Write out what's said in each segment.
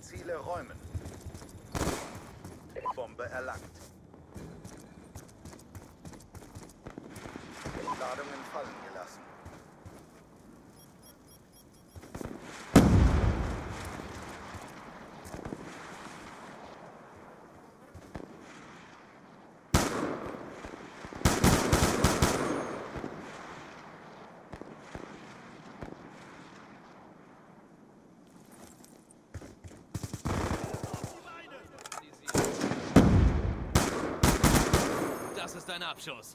Ziele räumen. Bombe erlangt. Ladungen fallen gelassen. Das ist ein Abschuss.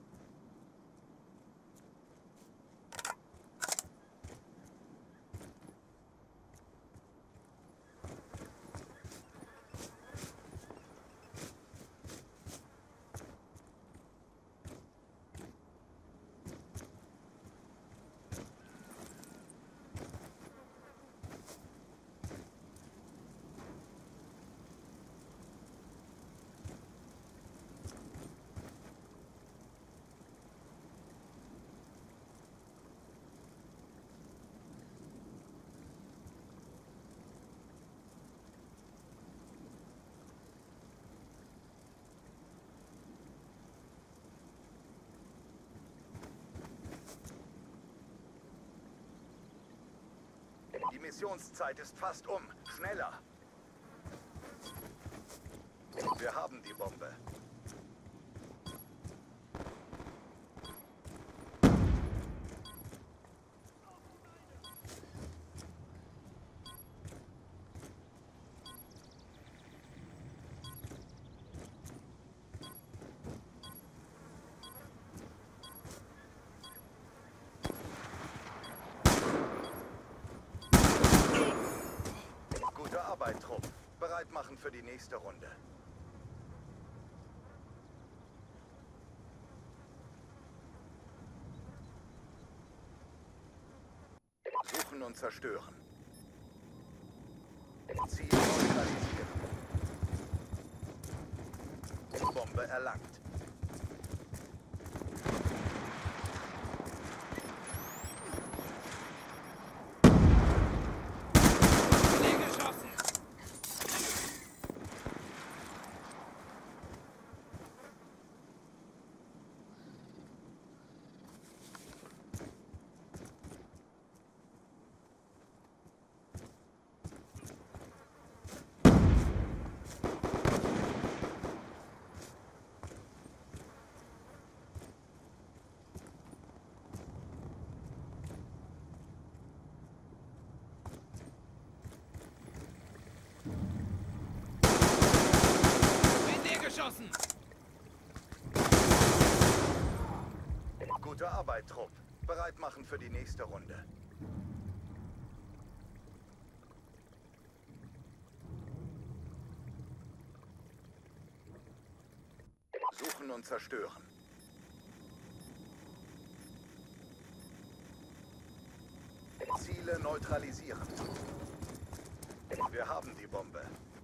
Die Missionszeit ist fast um. Schneller! Wir haben die Bombe. Gute Arbeit, Trupp. Bereit machen für die nächste Runde. Suchen und zerstören. Ziel neutralisieren. Bombe erlangt. Geschossen! Gute Arbeit, Trupp. Bereit machen für die nächste Runde. Suchen und zerstören. Ziele neutralisieren. Wir haben die Bombe.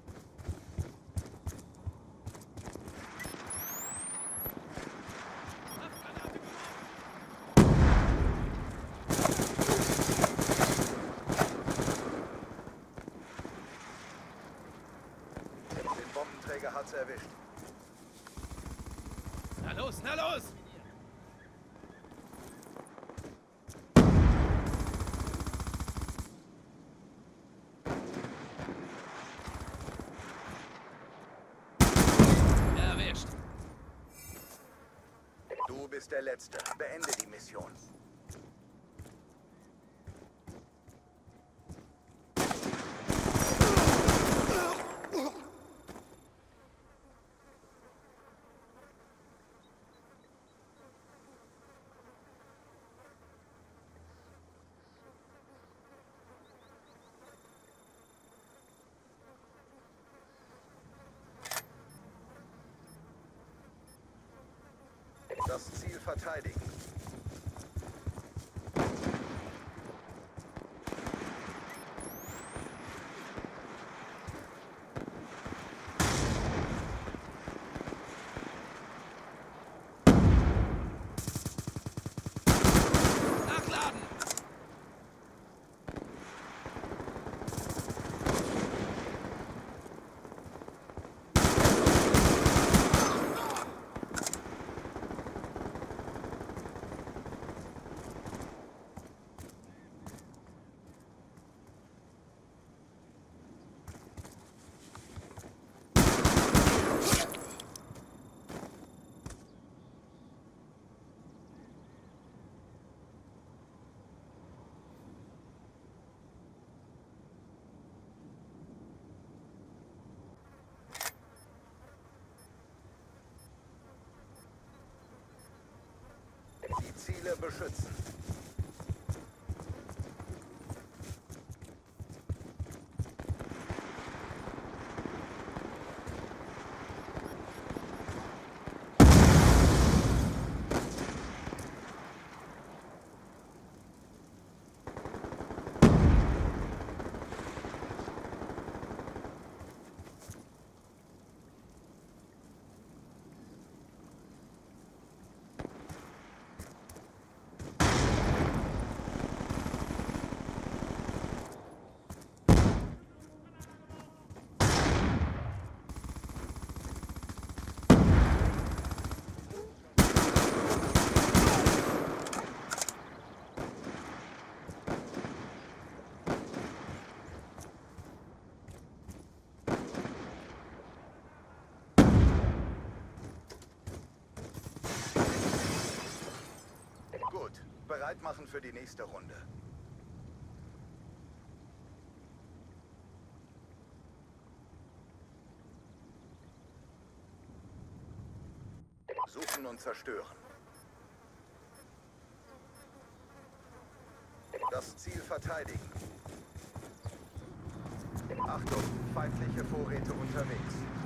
Den Bombenträger hat's erwischt. Na los, na los! Erwischt. Du bist der Letzte. Beende die Mission. Das Ziel verteidigen. Ziele beschützen. Bereit machen für die nächste Runde. Suchen und zerstören. Das Ziel verteidigen. Achtung, feindliche Vorräte unterwegs.